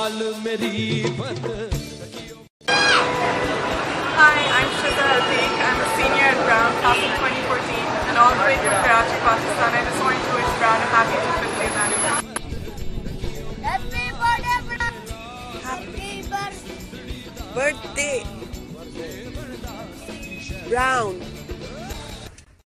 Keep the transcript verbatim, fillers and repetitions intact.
नाल मेरी बद Hi, I'm Shiza Atiq. I'm a senior at Brown, class of twenty fourteen, and all the way from Karachi, Pakistan. I just wanted to wish Brown a happy fiftieth anniversary. Happy birthday, Brown! Happy birthday! Birthday Brown.